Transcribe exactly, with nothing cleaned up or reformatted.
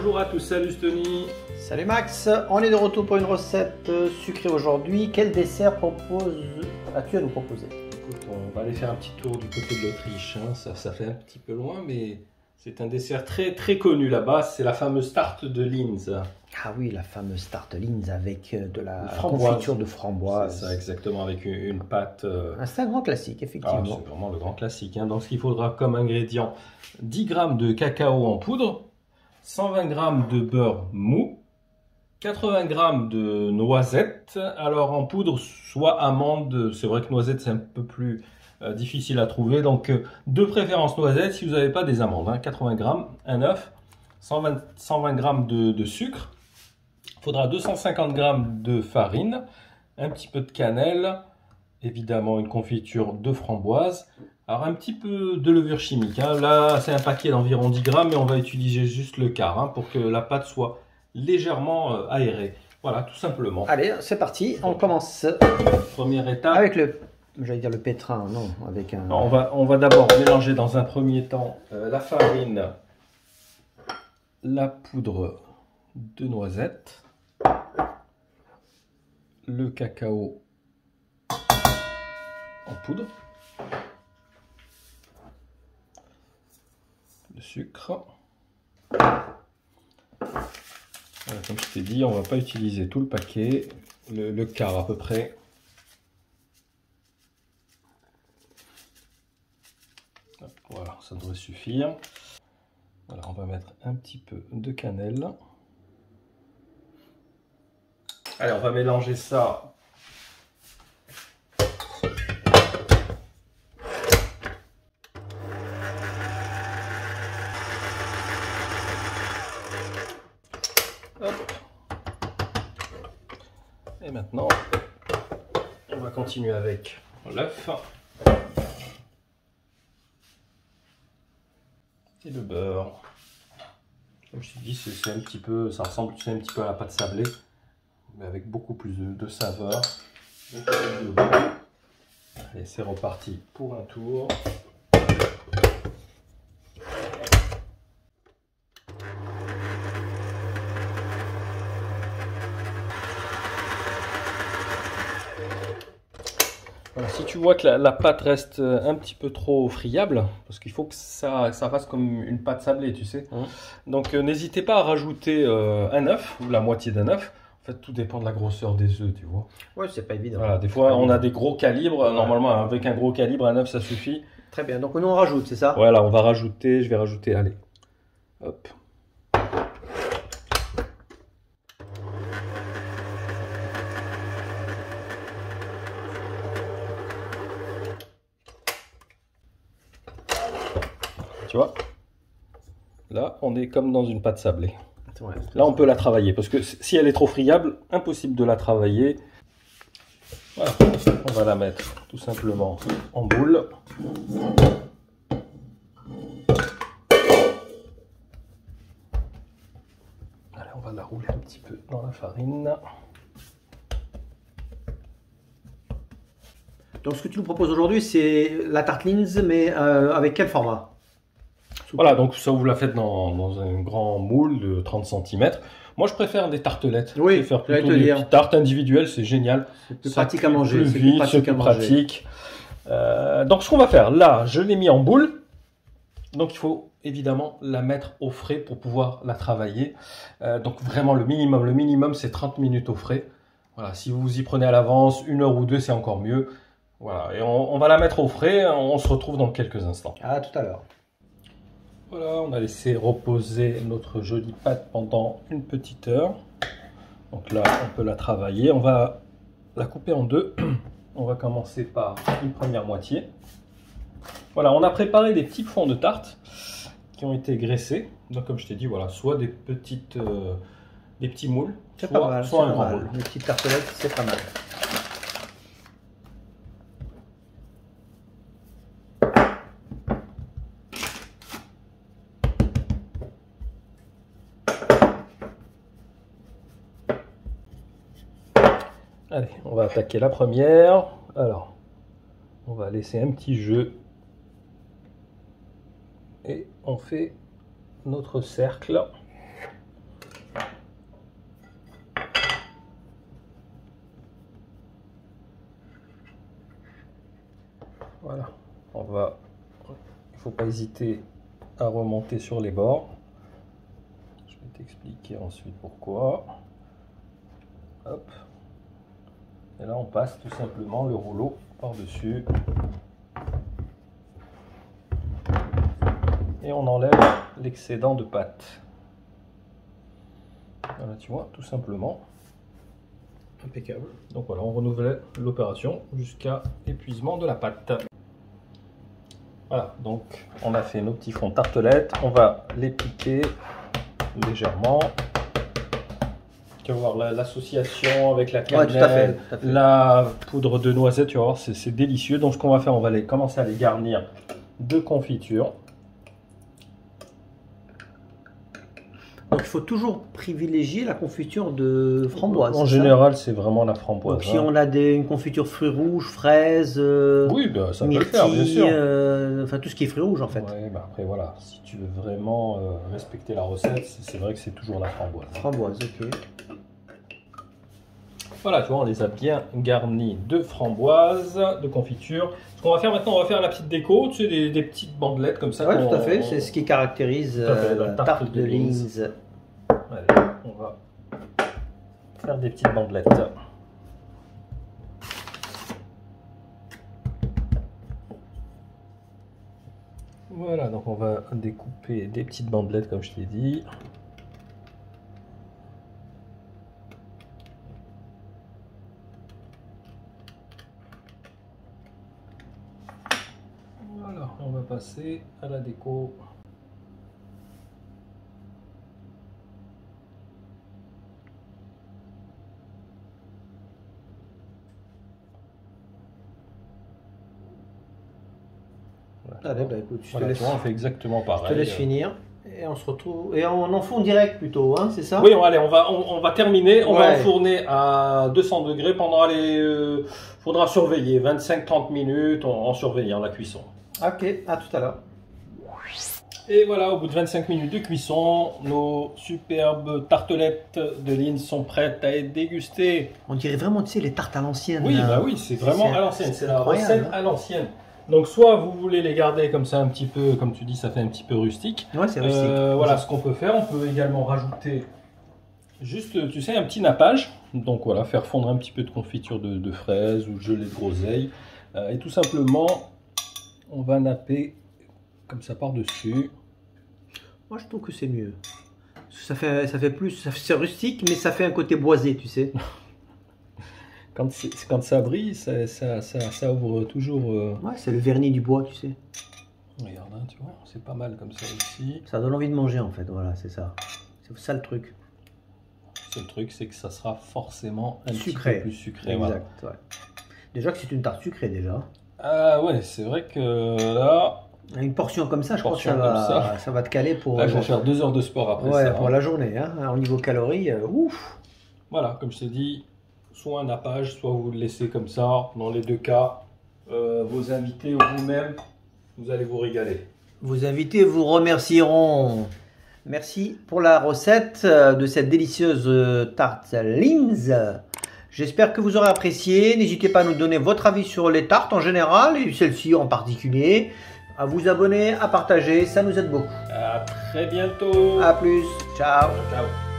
Bonjour à tous, salut Tony. Salut Max, on est de retour pour une recette sucrée aujourd'hui. Quel dessert propose... as-tu à nous proposer? Écoute, on va aller faire un petit tour du côté de l'Autriche, hein. ça, ça fait un petit peu loin, mais c'est un dessert très très connu là-bas, c'est la fameuse tarte de Linz. Ah oui, la fameuse tarte Linz avec de la framboise. confiture de framboise. C'est ça, exactement, avec une, une pâte... Euh... Ah, c'est un grand classique, effectivement. Ah, c'est vraiment le grand classique. Hein. Donc, ce qu'il faudra comme ingrédient, dix grammes de cacao en poudre, cent vingt grammes de beurre mou, quatre-vingts grammes de noisettes. Alors, en poudre, soit amande, c'est vrai que noisettes, c'est un peu plus euh, difficile à trouver. Donc, euh, de préférence noisettes, si vous n'avez pas des amandes. Hein. quatre-vingts grammes, un œuf, cent vingt grammes de, de sucre. Il faudra deux cent cinquante grammes de farine, un petit peu de cannelle, évidemment une confiture de framboise. Alors un petit peu de levure chimique, hein. Là c'est un paquet d'environ dix grammes, mais on va utiliser juste le quart hein, pour que la pâte soit légèrement euh, aérée. Voilà, tout simplement. Allez, c'est parti, on commence. Première étape. Avec le, j'allais dire le pétrin, non, avec un... On va, on va d'abord mélanger dans un premier temps euh, la farine, la poudre de noisettes, le cacao en poudre, le sucre. Voilà, comme je t'ai dit, on va pas utiliser tout le paquet, le, le quart à peu près. Voilà, ça devrait suffire. Voilà, on va mettre un petit peu de cannelle. Allez, on va mélanger ça. Hop. Et maintenant, on va continuer avec l'œuf et le beurre. Comme je t'ai dit, c'est un petit peu, ça ressemble un petit peu à la pâte sablée, mais avec beaucoup plus de, de saveur. Allez, c'est reparti pour un tour. Voilà, si tu vois que la, la pâte reste un petit peu trop friable, parce qu'il faut que ça, ça fasse comme une pâte sablée, tu sais. Mmh. Donc euh, n'hésitez pas à rajouter euh, un œuf, ou la moitié d'un œuf. En fait, tout dépend de la grosseur des œufs, tu vois. Ouais, c'est pas évident. Voilà, des fois, on a des gros calibres. Ouais. Normalement, avec un gros calibre, un œuf, ça suffit. Très bien, donc nous on rajoute, c'est ça? Voilà, on va rajouter, je vais rajouter, allez. Hop. Tu vois, là on est comme dans une pâte sablée. Ouais, là on peut la travailler parce que si elle est trop friable, impossible de la travailler. Voilà, on va la mettre tout simplement en boule. Allez, on va la rouler un petit peu dans la farine. Donc ce que tu nous proposes aujourd'hui, c'est la tarte Linz, mais euh, avec quel format? Voilà, donc ça vous la faites dans, dans un grand moule de trente centimètres. Moi, je préfère des tartelettes. Oui, je préfère plutôt des petites tartes individuelles, c'est génial. C'est plus pratique à manger. C'est plus pratique à manger. Euh, donc, ce qu'on va faire, là, je l'ai mis en boule. Donc, il faut évidemment la mettre au frais pour pouvoir la travailler. Euh, donc, vraiment, le minimum, le minimum, c'est trente minutes au frais. Voilà, si vous y prenez à l'avance, une heure ou deux, c'est encore mieux. Voilà, et on, on va la mettre au frais. On se retrouve dans quelques instants. À tout à l'heure. Voilà, on a laissé reposer notre jolie pâte pendant une petite heure. Donc là, on peut la travailler. On va la couper en deux. On va commencer par une première moitié. Voilà, on a préparé des petits fonds de tarte qui ont été graissés. Donc comme je t'ai dit, voilà, soit des petites, euh, des petits moules, soit, pas mal, soit un grand mal. moule. Les petites tartelettes, c'est pas mal. Allez, on va attaquer la première. Alors, on va laisser un petit jeu. Et on fait notre cercle. Pas hésiter à remonter sur les bords. Je vais t'expliquer ensuite pourquoi. Hop. Et là on passe tout simplement le rouleau par-dessus. Et on enlève l'excédent de pâte. Voilà, tu vois, tout simplement. Impeccable. Donc voilà, on renouvelle l'opération jusqu'à épuisement de la pâte. Voilà, donc on a fait nos petits fonds de tartelette. On va les piquer légèrement. Tu vas voir l'association avec la cannelle, ouais, tout à fait, tout à fait. la poudre de noisette, tu vas voir, c'est délicieux. Donc ce qu'on va faire, on va les, commencer à les garnir de confiture. Donc il faut toujours privilégier la confiture de framboise. En général, c'est vraiment la framboise. Donc si hein. on a des, une confiture fruits rouges, fraises, euh, oui, bah, ça myrtille, peut le faire, bien sûr. Euh, enfin tout ce qui est fruits rouges en fait. Ouais, bah après voilà, si tu veux vraiment euh, respecter la recette, c'est vrai que c'est toujours la framboise. Framboise, ok. Voilà, tu vois, on les a bien garnis de framboise, de confiture. Ce qu'on va faire maintenant, on va faire la petite déco, tu sais, des, des petites bandelettes comme ça. Oui, tout à fait, c'est ce qui caractérise euh, la la tarte tarte de de Linz. Linz. Allez, on va faire des petites bandelettes. Voilà, donc on va découper des petites bandelettes comme je t'ai dit. Voilà, on va passer à la déco. Allez, bah écoute, je te Voilà, laisse, tu vois, on fait exactement pareil. je te laisse finir. Et on se retrouve. Et on enfourne direct plutôt, hein, c'est ça? Oui, allez, on va, on, on va terminer. On Ouais. va enfourner à deux cents degrés pendant les. Euh, faudra surveiller vingt-cinq à trente minutes en, en surveillant la cuisson. Ok, à tout à l'heure. Et voilà, au bout de vingt-cinq minutes de cuisson, nos superbes tartelettes de Linz sont prêtes à être dégustées. On dirait vraiment, tu sais, les tartes à l'ancienne. Oui, là. bah oui, c'est vraiment C'est à l'ancienne. C'est la incroyable, recette hein. à l'ancienne. Donc, soit vous voulez les garder comme ça un petit peu, comme tu dis, ça fait un petit peu rustique. Ouais, c'est rustique. Euh, voilà ce qu'on peut faire. On peut également rajouter juste, tu sais, un petit nappage. Donc voilà, faire fondre un petit peu de confiture de, de fraises ou gelée de groseille. Euh, et tout simplement, on va napper comme ça par-dessus. Moi, je trouve que c'est mieux. Ça fait, ça fait plus, ça fait- c'est rustique, mais ça fait un côté boisé, tu sais. Quand, quand ça brille, ça, ça, ça, ça ouvre toujours. Euh... Ouais, c'est le vernis du bois, tu sais. Regarde, hein, tu vois, c'est pas mal comme ça aussi. Ça donne envie de manger, en fait. Voilà, c'est ça. C'est ça le truc. Le seul truc, c'est que ça sera forcément un Sucré. petit peu plus sucré. Voilà. Exact. Ouais. Déjà que c'est une tarte sucrée, déjà. Ah ouais, c'est vrai que là, Une portion comme ça, je crois que Portion ça va, comme ça. ça va te caler pour, là je vais faire deux heures de sport après ouais, ça. pour hein. la journée. Hein. Au niveau calories, euh, ouf. Voilà, comme je t'ai dit, soit un nappage, soit vous le laissez comme ça. Dans les deux cas, euh, vos invités ou vous-même, vous allez vous régaler. Vos invités vous remercieront. Merci pour la recette euh, de cette délicieuse euh, tarte Linz. J'espère que vous aurez apprécié. N'hésitez pas à nous donner votre avis sur les tartes en général et celle-ci en particulier. À vous abonner, à partager, ça nous aide beaucoup. À très bientôt. A plus, ciao. Ciao.